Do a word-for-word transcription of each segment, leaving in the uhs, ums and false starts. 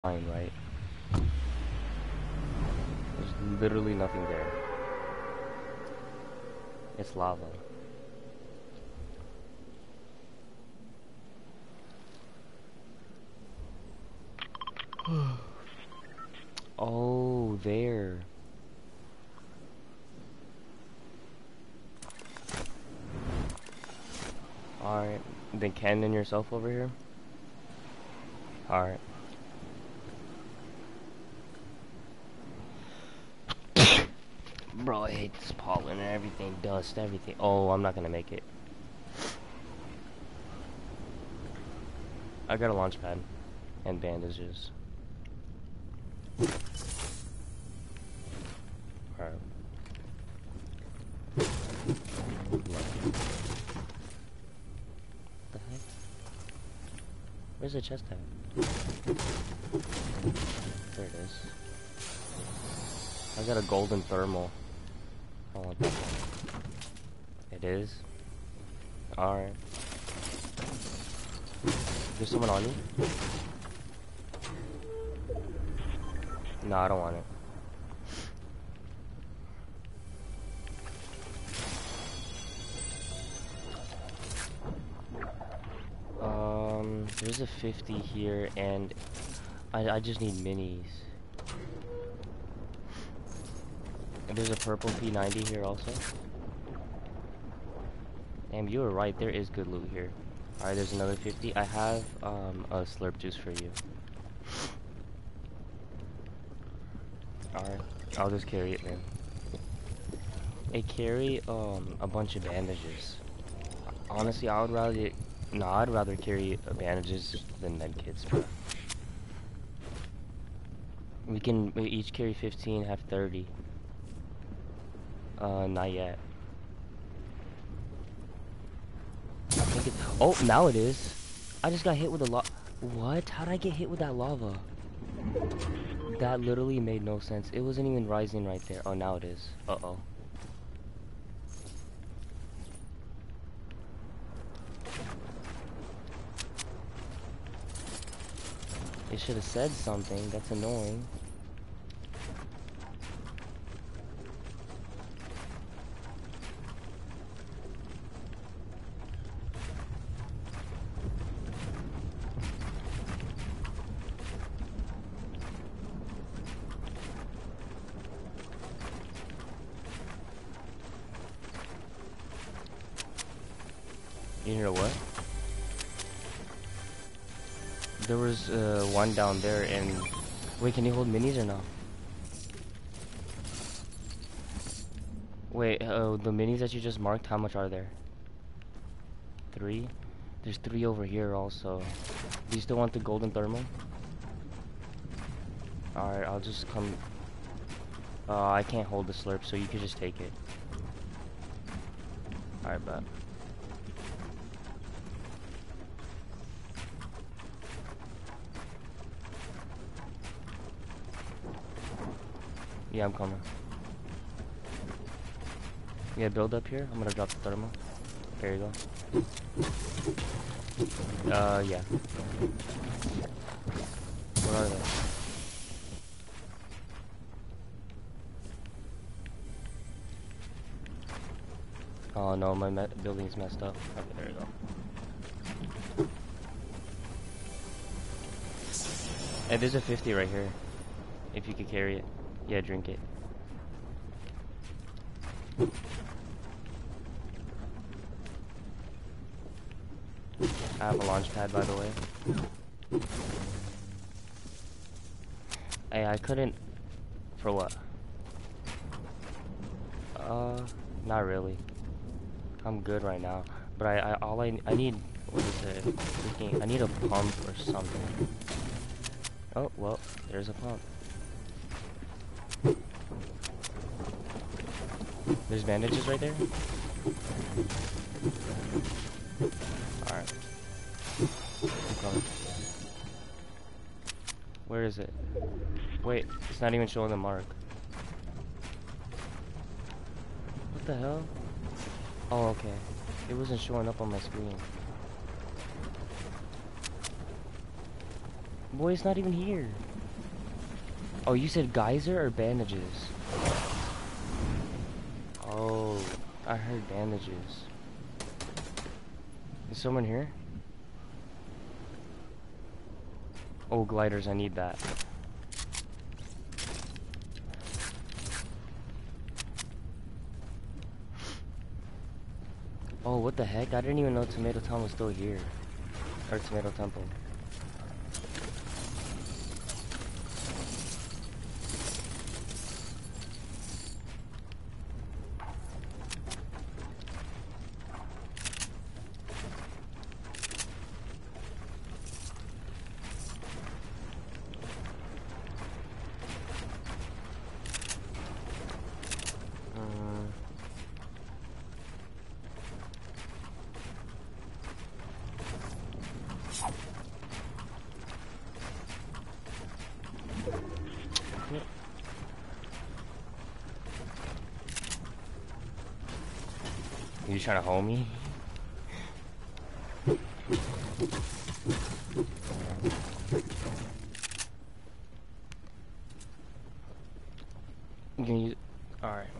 Fine, right? There's literally nothing there. It's lava. Oh, there. Alright. Then cannon yourself over here? Alright. Bro, I hate this pollen and everything, dust, everything. Oh, I'm not gonna make it. I got a launch pad and bandages. Alright. The heck? Where's the chest at? There it is. I got a golden thermal. I want that one. It is? Alright. There's someone on you? No, I don't want it. Um, there's a fifty here, and I, I just need minis. And there's a purple P ninety here also. Damn, you were right, there is good loot here. Alright, there's another fifty. I have um, a slurp juice for you. Alright, I'll just carry it, man. Hey, carry um, a bunch of bandages. Honestly, I would rather... No, I'd rather carry bandages than medkits, bro. We can we each carry fifteen, have thirty. Uh, not yet. I think it, oh, now it is. I just got hit with a lot. What? How did I get hit with that lava? That literally made no sense. It wasn't even rising right there. Oh, now it is. Uh-oh. It should have said something. That's annoying. You know what? There was uh, one down there, and wait, can you hold minis or no? Wait, uh, the minis that you just marked, how much are there? Three? There's three over here also. Do you still want the golden thermal? Alright, I'll just come. Uh, I can't hold the slurp, so you can just take it. Alright, bet. Yeah, I'm coming. Yeah, build up here. I'm gonna drop the thermal. There you go. Uh, yeah. Where are they? Oh no, my me building's messed up. Okay, there you go. Hey, there's a fifty right here. If you could carry it. Yeah, drink it. I have a launch pad, by the way. Hey, I couldn't... For what? Uh, not really. I'm good right now. But I, I all I, I need... What is it? Freaking, I need a pump or something. Oh, well, there's a pump. There's bandages right there? Alright. I'm coming. Where is it? Wait, it's not even showing the mark. What the hell? Oh, okay. It wasn't showing up on my screen. Boy, it's not even here. Oh, you said geyser or bandages? Oh, I heard bandages. Is someone here? Oh, gliders, I need that. Oh, what the heck? I didn't even know Tomato Town was still here. Or Tomato Temple. You trying to hold me? Can you? All right.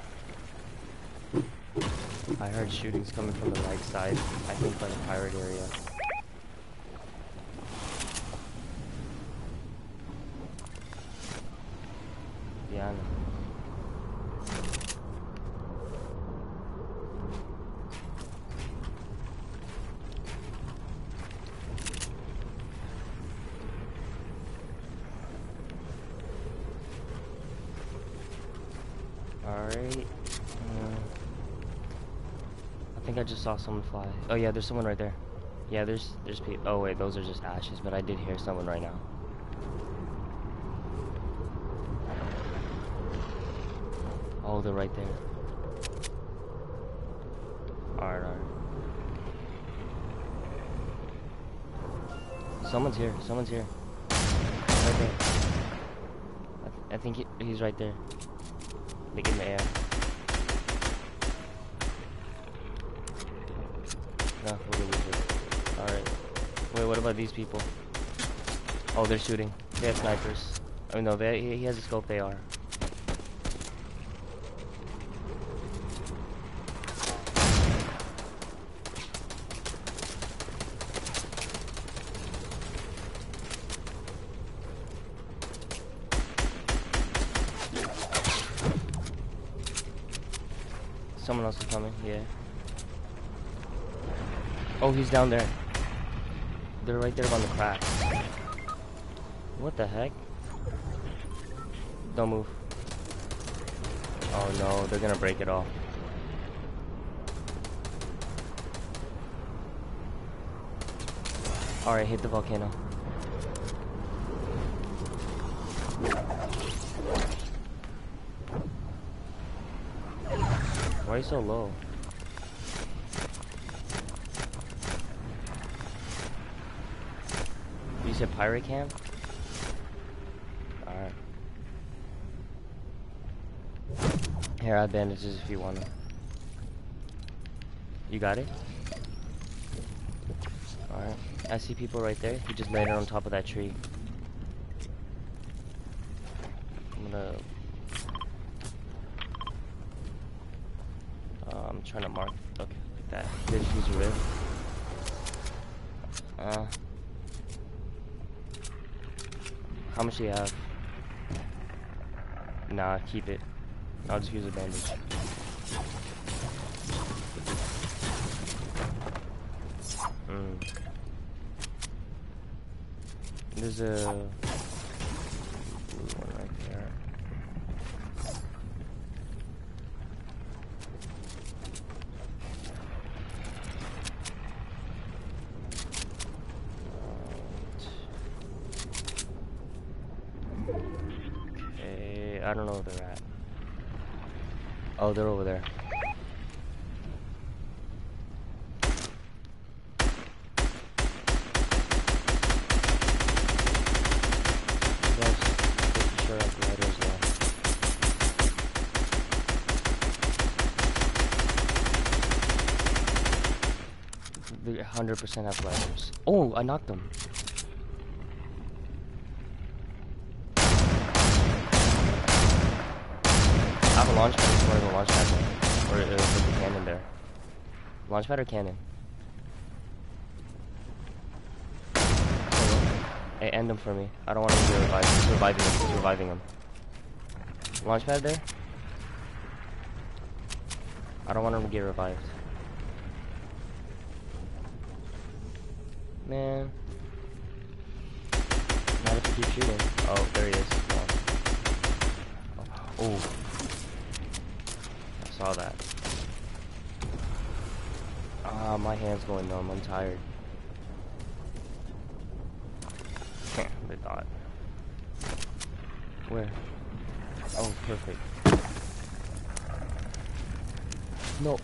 I heard shootings coming from the right side. I think by the pirate area. Yeah, I know. Alright. Uh, I think I just saw someone fly. Oh yeah, there's someone right there. Yeah, there's there's people. Oh wait, those are just ashes, but I did hear someone right now. Oh, they're right there. Alright, alright. Someone's here. Someone's here. Right there. I, th I think he, he's right there. Like in the air. No, we're gonna lose it. Alright. Wait, what about these people? Oh, they're shooting. They have snipers. Oh no, they, he, he has a scope A R. Someone else is coming, yeah. Oh, he's down there. They're right there on the crack. What the heck? Don't move. Oh no, they're gonna break it off. Alright, hit the volcano. Why are you so low? You said pirate camp? Alright. Here, I have bandages if you want them. You got it? Alright. I see people right there. He just landed on top of that tree. I'm gonna... Uh, I'm trying to mark... Okay, like that. Good, use a rib. Uh... How much do you have? Nah, keep it. I'll just use a bandage. Mm. There's a blue one right there. Okay, I don't know where they're at. Oh, they're over there. They one hundred percent have gliders. Oh, I knocked them. a launch pad. There's one of the launch pad there. Or uh, with the cannon there. Launch pad or cannon? Hey, end him for me. I don't want him to get revived. He's reviving him. He's reviving him. Launch pad there? I don't want him to get revived. Man. Not if you keep shooting. Oh, there he is. Oh. Oh. I saw that. Ah, my hand's going numb. I'm tired. They thought. Where? Oh, perfect. No.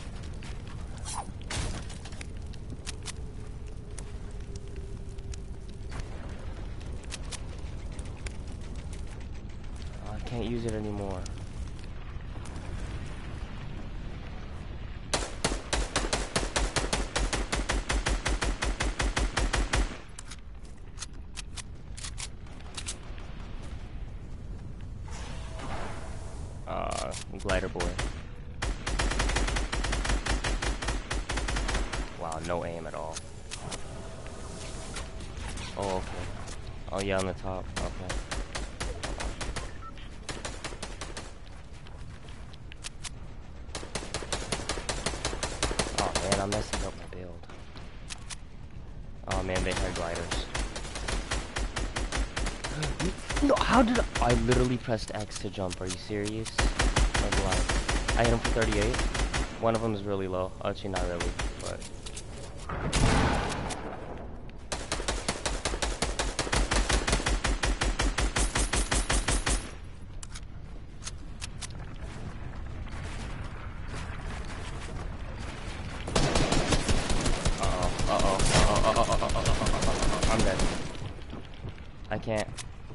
Oh, I can't use it anymore. Uh, glider boy. Wow, no aim at all. Oh, okay. Oh, yeah, on the top. Okay. Oh, man, I'm messing up my build. Oh, man, they had gliders. No, how did I? I literally pressed X to jump. Are you serious? Like, wow. I hit him for thirty-eight. One of them is really low. Actually, not really, but. Uh-oh, uh-oh, uh-oh, uh-oh, uh-oh, uh-oh, uh-oh, I'm dead. I can't.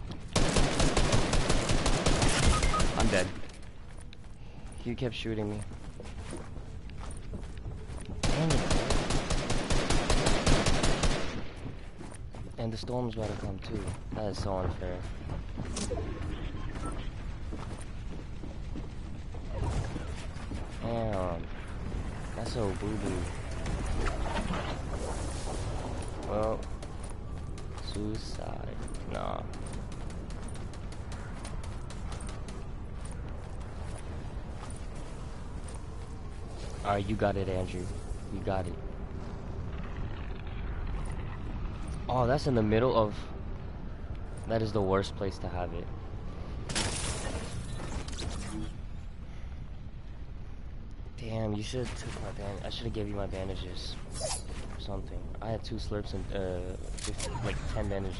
I'm dead. He kept shooting me. Dang it. And the storm's about to come too. That is so unfair. Damn. That's so boo-boo. Well, suicide. Nah. Alright, you got it, Andrew. You got it. Oh, that's in the middle of... That is the worst place to have it. Damn, you should have took my band. I should have gave you my bandages. Or something. I had two slurps and, uh, fifty, like ten bandages.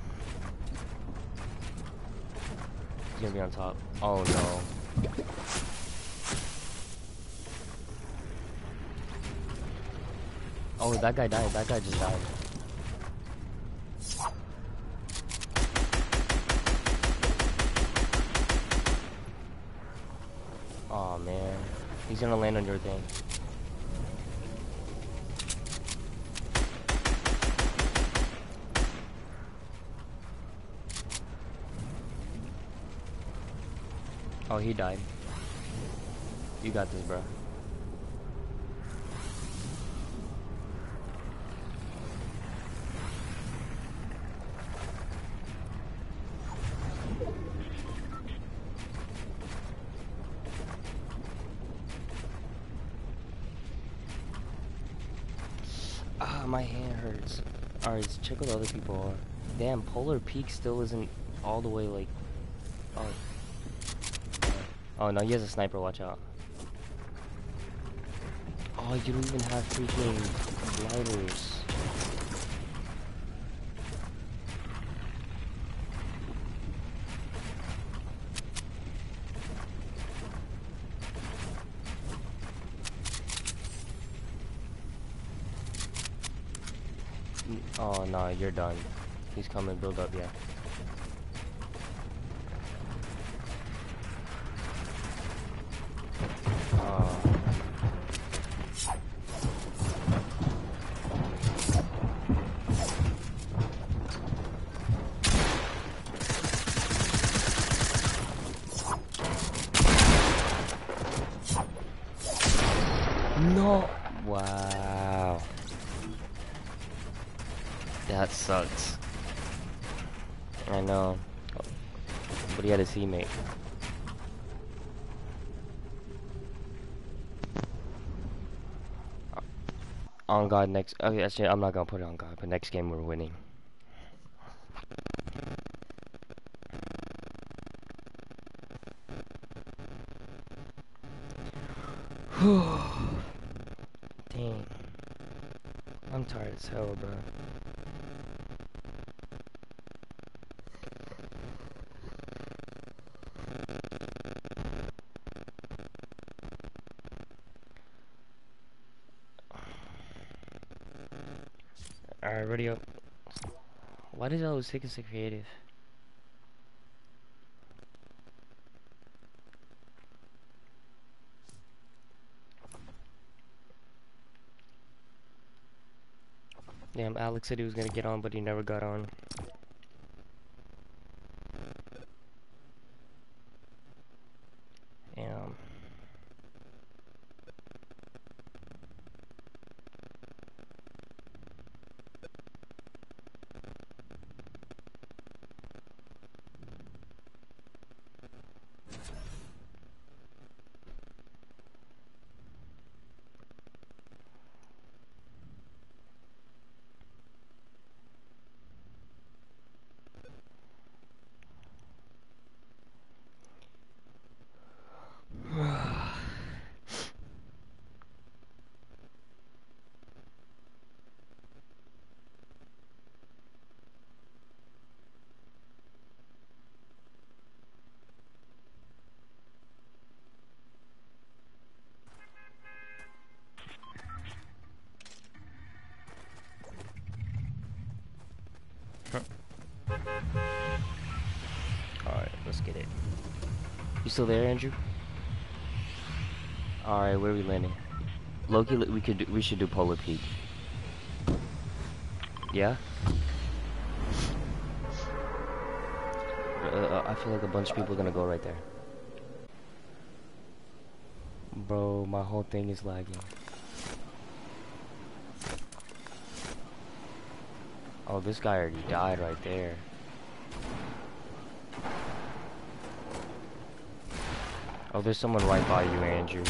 He's gonna be on top. Oh no. Oh, that guy died. That guy just died. Oh man. He's gonna land on your thing. Oh, he died. You got this, bro. Ah, my hand hurts. Alright, let's check what other people are. Damn, Polar Peak still isn't all the way like... Oh. Oh no, he has a sniper, watch out. Oh, you don't even have freaking gliders. Oh no, you're done. He's coming, build up, yeah. Oh. Oh, wow. That sucks. I know. But he had a teammate. On God, next. Okay, actually, I'm not gonna put it on God, but next game we're winning. Dang. I'm tired as hell, bro. Alright, ready up. Why does it always take us to creative? Damn, Alex said he was gonna get on, but he never got on. Damn. Alright, let's get it. You still there, Andrew? Alright, where are we landing? Loki, we could do, we should do Polar Peak. Yeah? Uh, I feel like a bunch of people are gonna go right there. Bro, my whole thing is lagging. Oh, this guy already died right there. Oh, there's someone right by you, Andrew.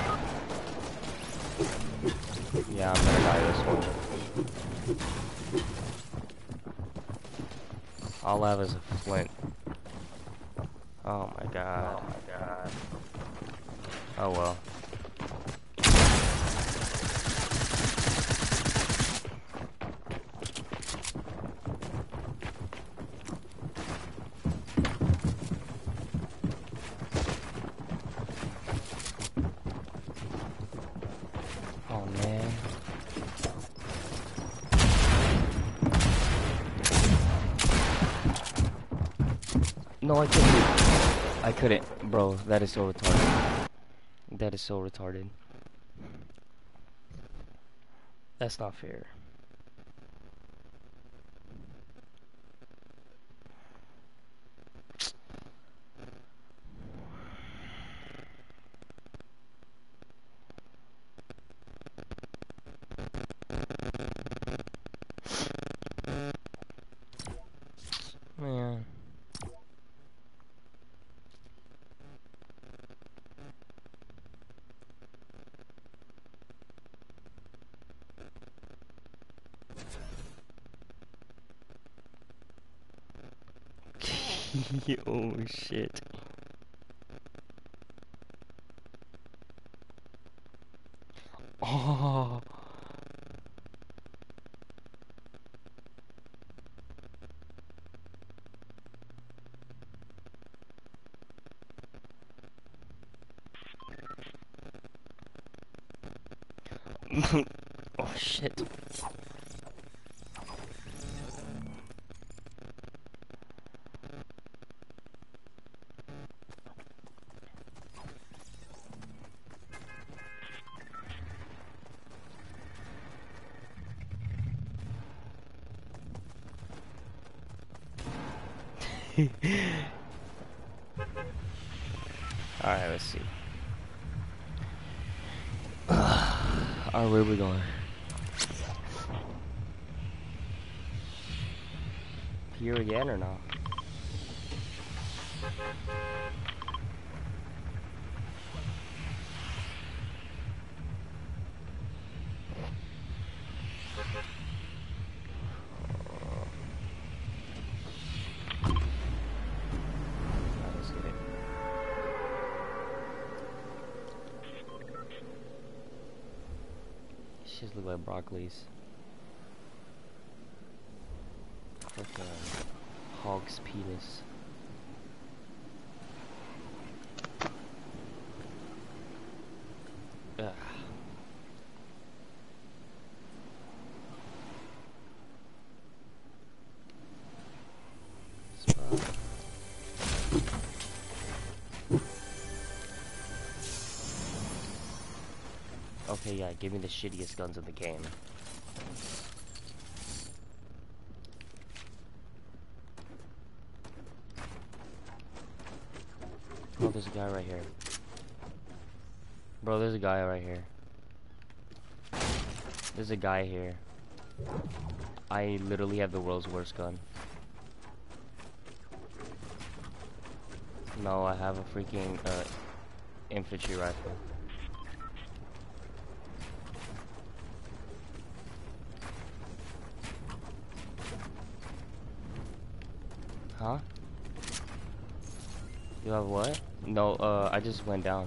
Yeah, I'm gonna die this one. All I have is a flint. Oh my god. Oh my god. Oh well. Oh man. No, I couldn't. I couldn't. Bro, that is so retarded. That is so retarded. That's not fair. Man. Oh shit. Oh. Oh shit. Alright, let's see. Alright, where are we going? Here again or no? Just look like broccolis. Like a hog's penis. Ugh. Spot. Okay, yeah, give me the shittiest guns in the game. Oh, there's a guy right here. Bro, there's a guy right here. There's a guy here. I literally have the world's worst gun. No, I have a freaking uh, infantry rifle. Huh? You have what? No, uh, I just went down.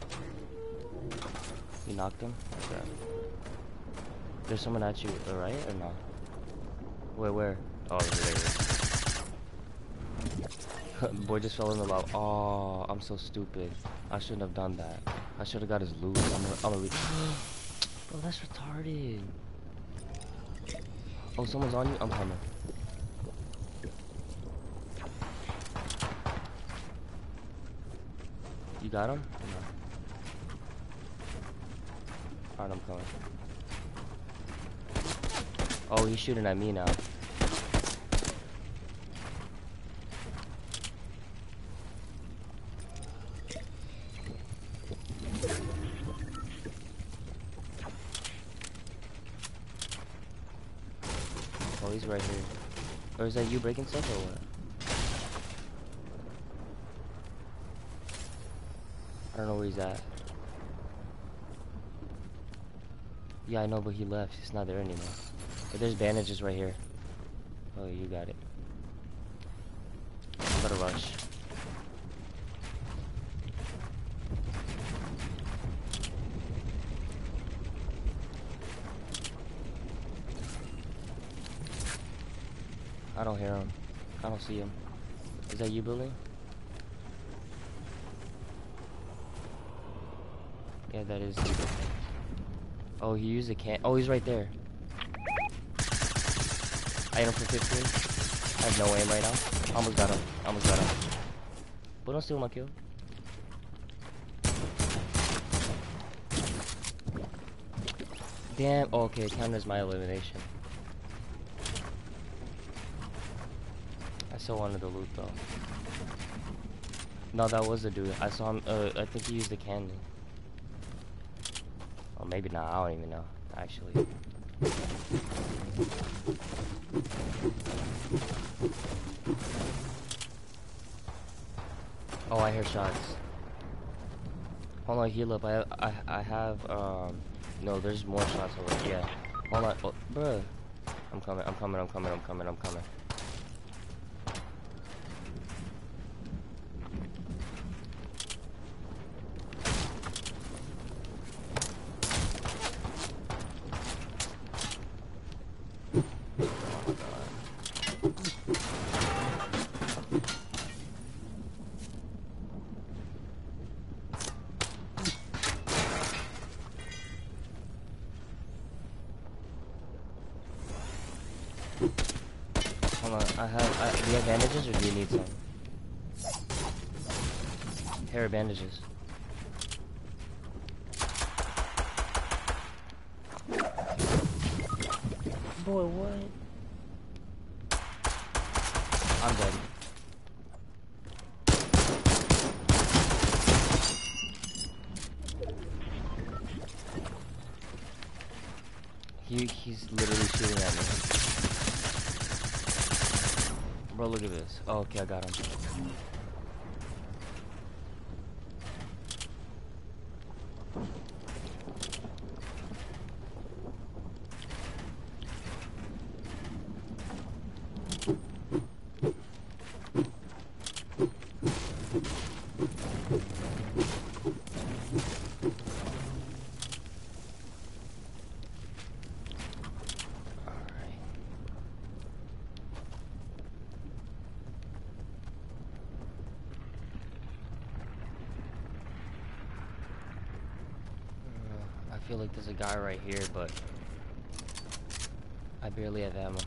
You knocked him? Okay. There's someone at you, uh, right? Or no? Where, where? Oh, there it is. Boy just fell in the lava. Oh, I'm so stupid. I shouldn't have done that. I should have got his loot. I'm gonna, I'm gonna read. Bro, that's retarded. Oh, someone's on you? I'm coming. You got him? No. Alright, I'm coming. Oh, he's shooting at me now. Oh, he's right here. Or is that you breaking stuff or what? I don't know where he's at. Yeah, I know, but he left. He's not there anymore. But there's bandages right here. Oh, you got it. I'm gonna rush. I don't hear him. I don't see him. Is that you, Billy? Yeah, that is you. Oh, he used a can. Oh, he's right there. I hit him for fifteen. I have no aim right now. Almost got him. Almost got him. But don't steal my kill. Damn. Oh, okay, it counters my elimination. I still wanted the loot though. No, that was the dude. I saw him. Uh, I think he used the cannon. Or maybe not. I don't even know. Actually. Oh, I hear shots. Hold on, heal up. I I I have um. No, there's more shots over here. Yeah. Hold on, oh, bruh. I'm coming. I'm coming. I'm coming. I'm coming. I'm coming. Hold on, I have, I, do you have bandages or do you need some? Hair or bandages? Boy, what? I'm dead. He, he's literally shooting at me. Bro, look at this. Oh, okay, I got him. I feel like there's a guy right here, but I barely have ammo.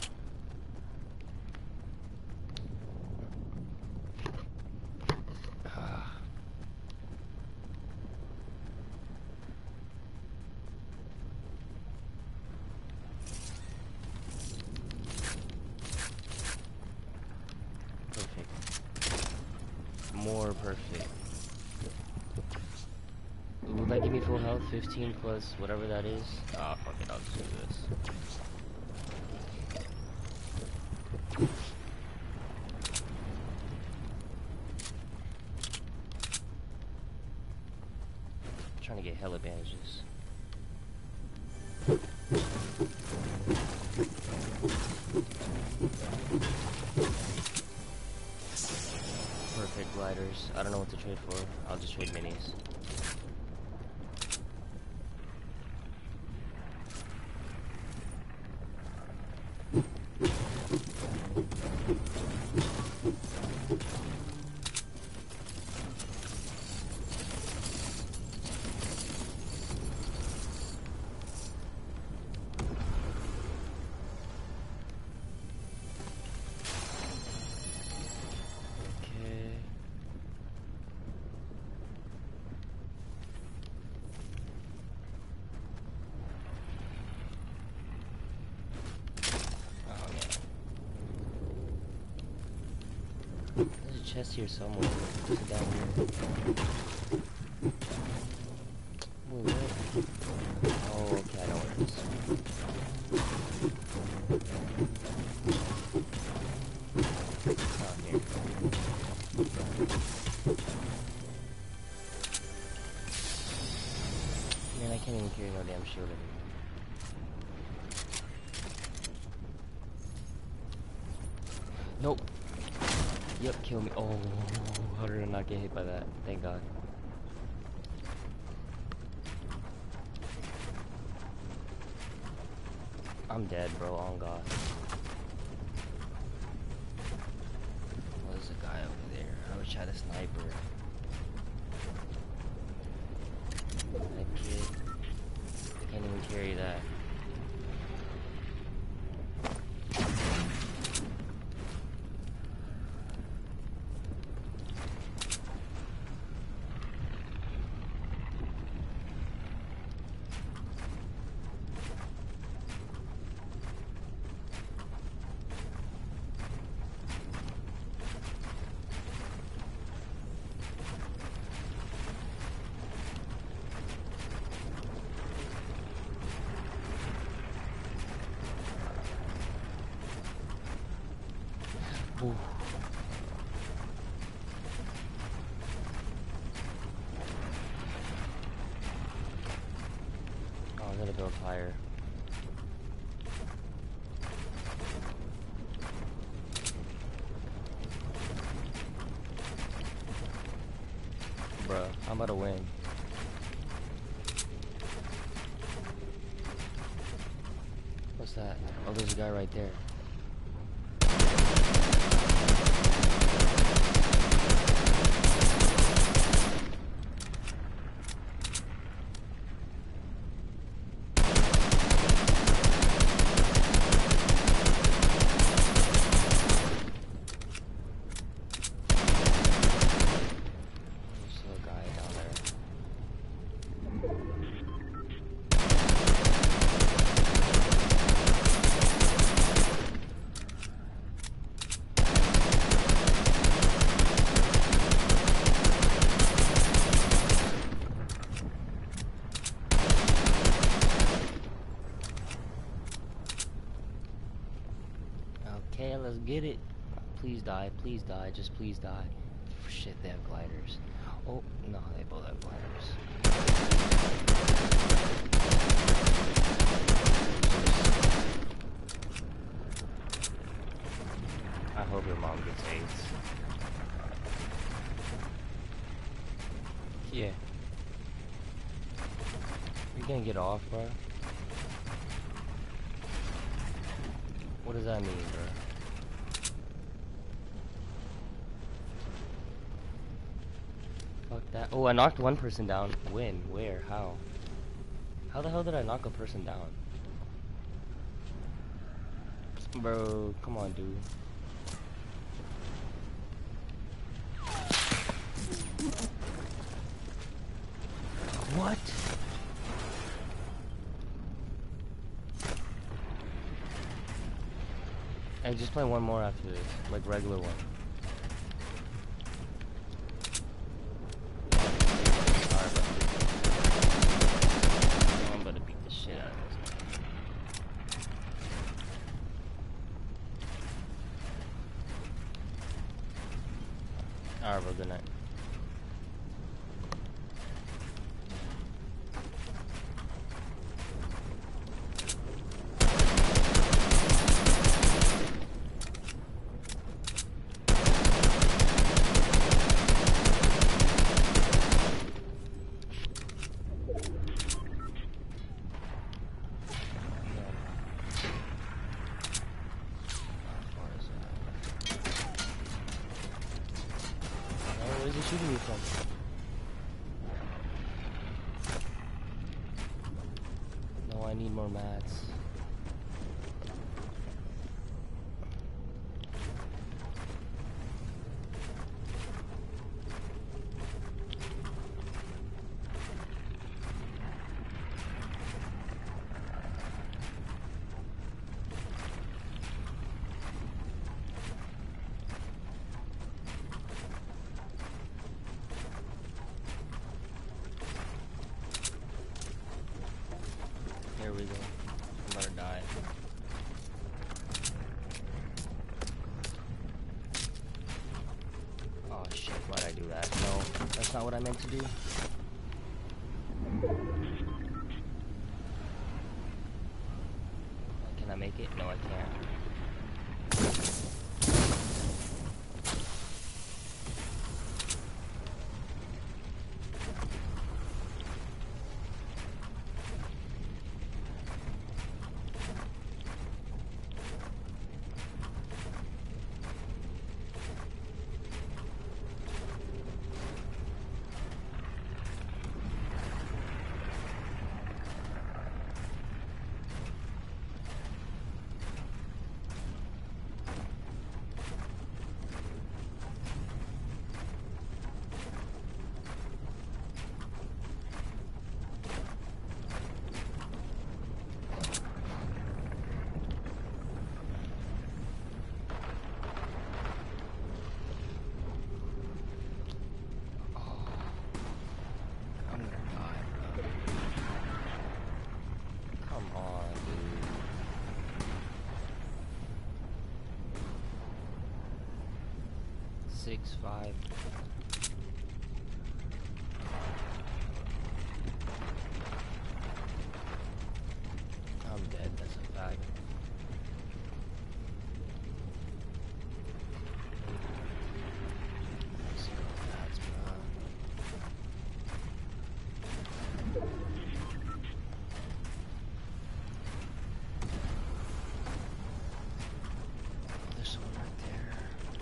Perfect. More perfect. Will that give me full health? fifteen plus whatever that is? Ah, fuck it, I'll just do this. I'm trying to get hella bandages. Perfect gliders. I don't know what to trade for. I'll just trade minis. Chest here somewhere. Is it down here? Wait, what? Oh, okay, I know where it is. It's not here. Man, I can't even carry no damn shield anymore. Nope. Yep, kill me. Oh, how did I not get hit by that? Thank God. I'm dead, bro. On God. Oh, there's a guy over there. I wish I had a sniper. That kid. I can't even carry that. Ooh. Oh, I'm gonna build higher. Bruh, I'm about to win. What's that? Oh, there's a guy right there. Please die. Please die. Just please die. Shit, they have gliders. Oh, no, they both have gliders. I hope your mom gets AIDS. Yeah. You gonna get off, bro? What does that mean, bro? Fuck that. Oh, I knocked one person down. When? Where? How? How the hell did I knock a person down? Bro, come on, dude. What? And just play one more after this, like regular one. Alright, bro. I'm about to beat the shit out of this. Alright, bro, good night. Where's he shooting me from? No, I need more mats. Here we go. I'm about to die. Oh shit, why'd I do that? No, that's not what I meant to do. Can I make it? No, I can't. Six, five. I'm dead, that's a fact. Let's see what that's, bro. Oh, there's someone right there.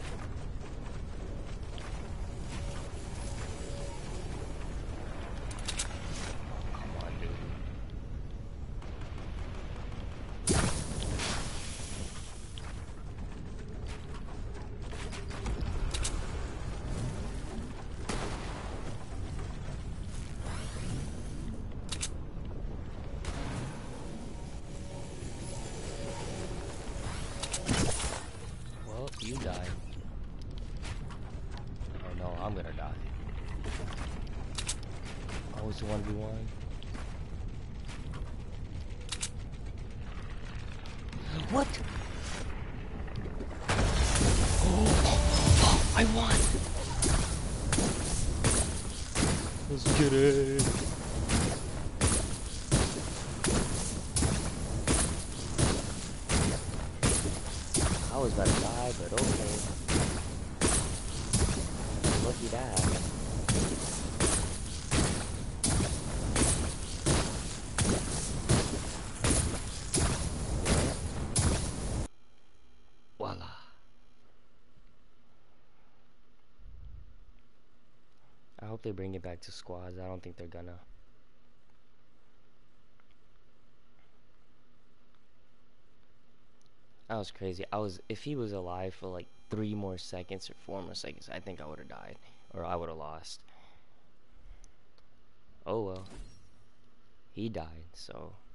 You die. Oh no, I'm gonna die. Oh, it's a one v one. What? Oh. I won! Let's get it! I was about to die, but okay. Lucky that. Voila. I hope they bring it back to squads. I don't think they're gonna. That was crazy. I was, if he was alive for like three more seconds or four more seconds, I think I would have died. Or I would have lost. Oh well. He died, so